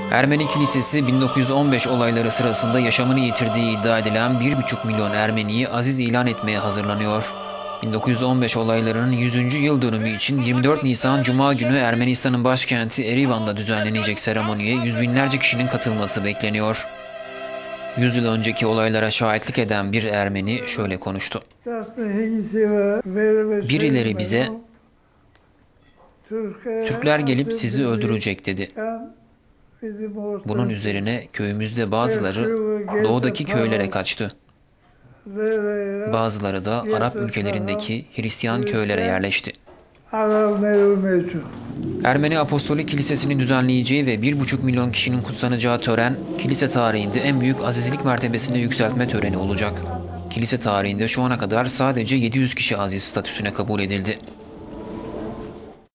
Ermeni Kilisesi 1915 olayları sırasında yaşamını yitirdiği iddia edilen 1,5 milyon Ermeniyi aziz ilan etmeye hazırlanıyor. 1915 olaylarının 100. yıl dönümü için 24 Nisan Cuma günü Ermenistan'ın başkenti Erivan'da düzenlenecek seremoniye yüz binlerce kişinin katılması bekleniyor. 100 yıl önceki olaylara şahitlik eden bir Ermeni şöyle konuştu. Birileri bize "Türkler gelip sizi öldürecek" dedi. Bunun üzerine köyümüzde bazıları doğudaki köylere kaçtı. Bazıları da Arap ülkelerindeki Hristiyan köylere yerleşti. Ermeni Apostolik Kilisesi'nin düzenleyeceği ve 1,5 milyon kişinin kutsanacağı tören, kilise tarihinde en büyük azizlik mertebesine yükseltme töreni olacak. Kilise tarihinde şu ana kadar sadece 700 kişi aziz statüsüne kabul edildi.